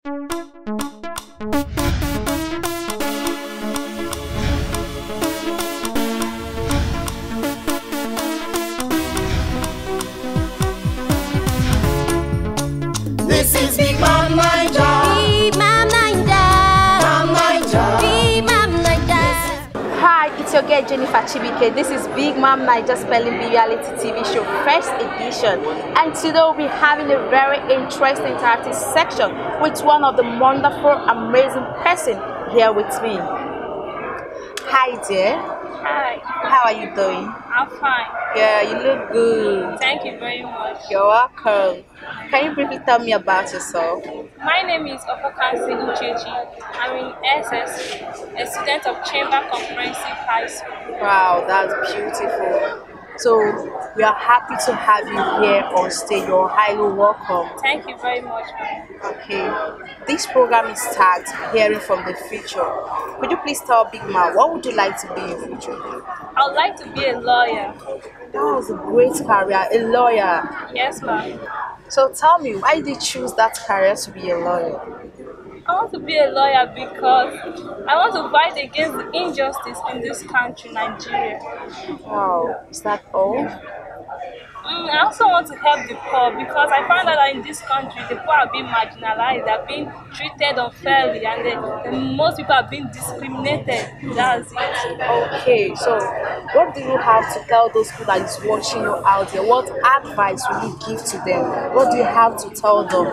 This is Big Mom Naija. Big Mom Naija. Mom Naija. Big Mom Naija. Hi, it's your girl Jennifer Chibike. This is Big Mom Naija Spelling Bee reality TV show first edition, and today we'll be having a very interesting interactive section with one of the wonderful, amazing person here with me. Hi dear. Hi, How are you doing? I'm fine. Yeah, you look good. Thank you very much. You're welcome. Can you briefly tell me about yourself? My name is Opokansi Uchechi. I'm in SS, a student of Chamber Comprehensive High School. Wow, that's beautiful. So we are happy to have you here on stage. You're highly welcome. Thank you very much. Okay, this program is tagged Hearing from the Future. Could you please tell Big Man, what would you like to be in the future? I would like to be a lawyer. That was a great career, a lawyer. Yes, ma'am. So tell me, why did you choose that career to be a lawyer? I want to be a lawyer because I want to fight against the injustice in this country, Nigeria. Wow, is that all? I also want to help the poor because I found out that in this country the poor are being marginalized, they're being treated unfairly, and most people are being discriminated. That's it. Okay, so what do you have to tell those people that is watching you out there? What advice will you give to them? What do you have to tell them?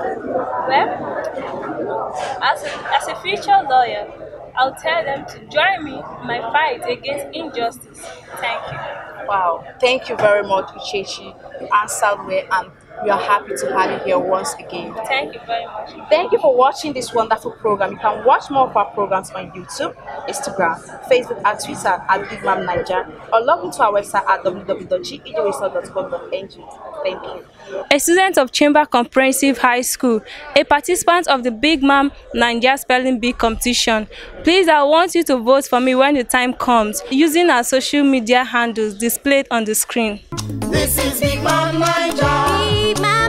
Well, as a future lawyer, I'll tell them to join me in my fight against injustice. Thank you. Wow, thank you very much, Uchechi. You answered well, and we are happy to have you here once again. Thank you very much. Thank you for watching this wonderful program. You can watch more of our programs on YouTube, Instagram, Facebook, and Twitter at Big Mom Naija, or log into our website at www.geresult.com.ng. Thank you. A student of Chamber Comprehensive High School, a participant of the Big Mom Naija Spelling Bee competition. Please, I want you to vote for me when the time comes using our social media handles displayed on the screen. This is Big Mom Naija. Big Mom